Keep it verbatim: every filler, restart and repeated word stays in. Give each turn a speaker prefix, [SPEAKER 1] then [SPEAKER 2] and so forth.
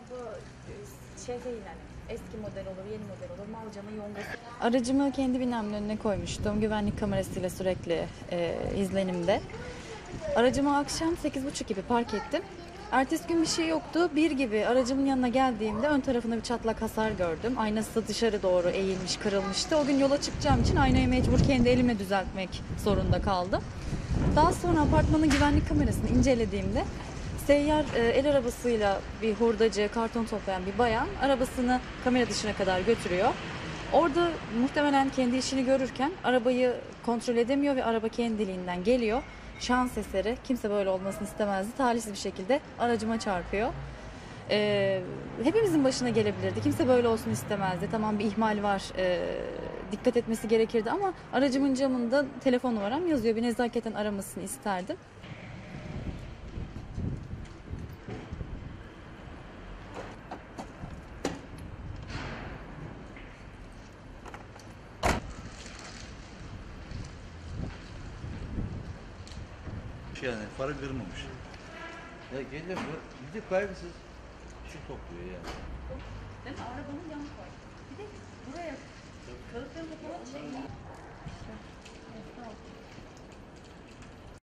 [SPEAKER 1] Bu e, şey değil hani eski model olur, yeni model olur. Malcanın yongası. Aracımı kendi binamın önüne koymuştum. Güvenlik kamerasıyla sürekli e, izlenimde. Aracımı akşam sekiz buçuk gibi park ettim. Ertesi gün bir şey yoktu. Bir gibi aracımın yanına geldiğimde ön tarafında bir çatlak hasar gördüm. Aynası da dışarı doğru eğilmiş, kırılmıştı. O gün yola çıkacağım için aynayı mecbur kendi elimle düzeltmek zorunda kaldım. Daha sonra apartmanın güvenlik kamerasını incelediğimde seyyar e, el arabasıyla bir hurdacı, karton toplayan bir bayan arabasını kamera dışına kadar götürüyor. Orada muhtemelen kendi işini görürken arabayı kontrol edemiyor ve araba kendiliğinden geliyor. Şans eseri, kimse böyle olmasını istemezdi. Talihsiz bir şekilde aracıma çarpıyor. Ee, hepimizin başına gelebilirdi. Kimse böyle olsun istemezdi. Tamam bir ihmal var, ee, dikkat etmesi gerekirdi ama aracımın camında telefon numaram yazıyor. Bir nezaketen aramasını isterdim.
[SPEAKER 2] Yani farı kırmamış. Ya geliyor bu, gidip kaygısız şu topluyor yani.
[SPEAKER 1] Ben arabanın yanı koydum.